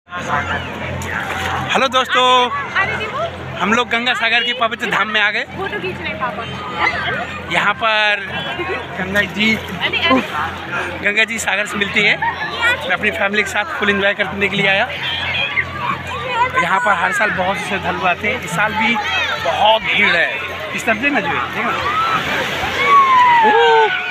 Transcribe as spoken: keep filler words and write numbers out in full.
Hello दोस्तों, हम लोग गंगा सागर की पवित्र धाम में आ गए। यहाँ पर गंगा जी गंगा जी सागर से मिलती है। मैं अपनी फैमिली के साथ फुल एंजॉय करने के लिए आया। यहाँ पर हर साल बहुत से श्रद्धालु आते हैं। इस साल भी बहुत भीड़ है। इस तरफ ना जो है